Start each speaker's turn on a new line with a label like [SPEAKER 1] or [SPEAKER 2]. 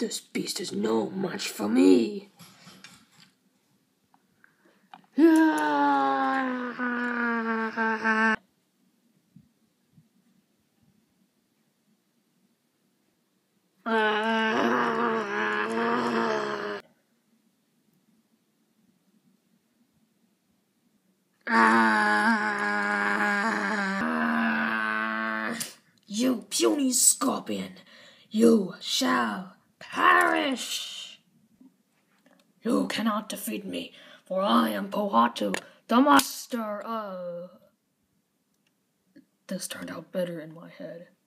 [SPEAKER 1] This beast is no match for me. You puny scorpion, you shall perish! You cannot defeat me, for I am Pohatu, the master of... This turned out better in my head.